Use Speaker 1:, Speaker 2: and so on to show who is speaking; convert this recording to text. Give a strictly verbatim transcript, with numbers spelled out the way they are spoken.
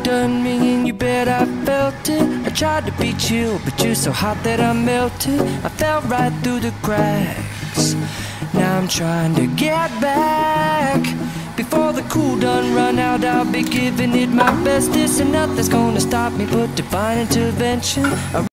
Speaker 1: done me and you bet I felt it. I tried to be chill, but you're so hot that I melted. I fell right through the cracks. Now I'm trying to get back. Before the cool done run out, I'll be giving it my bestest, and nothing's gonna stop me but divine intervention. I